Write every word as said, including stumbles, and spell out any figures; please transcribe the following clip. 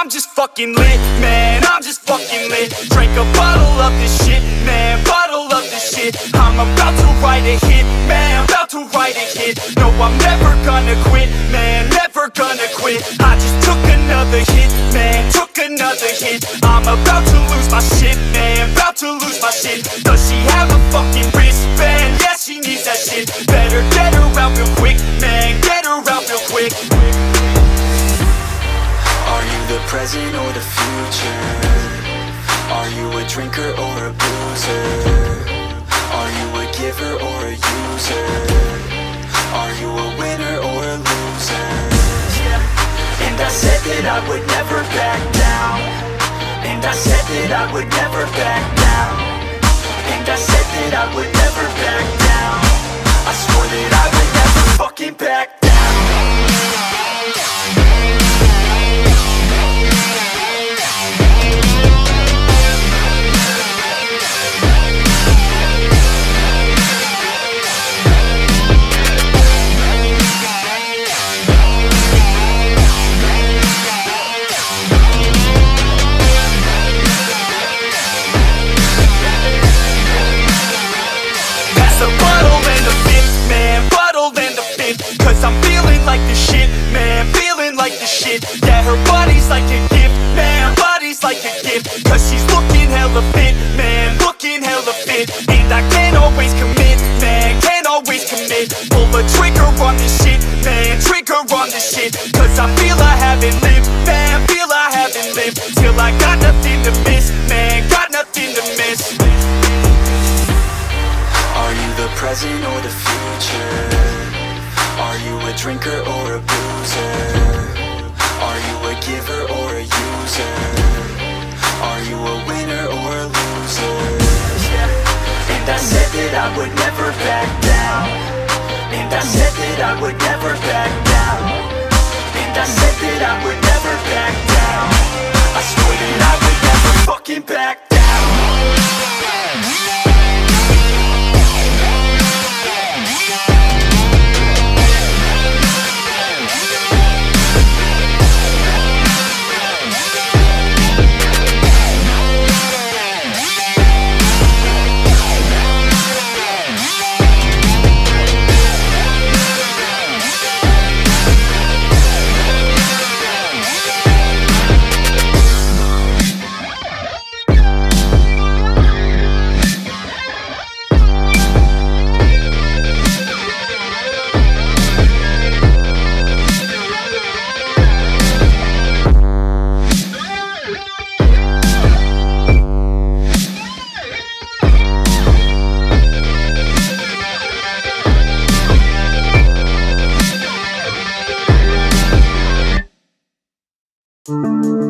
I'm just fucking lit, man, I'm just fucking lit. Drink a bottle of this shit, man, bottle of this shit. I'm about to write a hit, man, about to write a hit. No, I'm never gonna quit, man, never gonna quit. I just took another hit, man, took another hit. I'm about to lose my shit, man, about to lose my shit. Does she have a fucking wristband? Yeah, she needs that shit. Better get her out real quick, man, get her out real quick. Are you the present or the future? Are you a drinker or a boozer? Are you a giver or a user? Are you a winner or a loser? And I said that I would never back down. And I said that I would never back down. And I said that I would never back down. I swore that I would never fucking back down. I'm feeling like the shit, man, feeling like the shit. Yeah, her body's like a gift, man, body's like a gift. Cause she's looking hella fit, man, looking hella fit. And I can't always commit, man, can't always commit. Pull the trigger on this shit, man, trigger on this shit. Cause I feel I haven't lived, man, feel I haven't lived. Till I got nothing to miss, man, got nothing to miss. Are you the present or the future? Are you a drinker or a boozer? Are you a giver or a user? Are you a winner or a loser? And I said that I would never back down. And I said that I would never back down. And I said that I would never back down. I swore that I would never fucking back down. Thank you.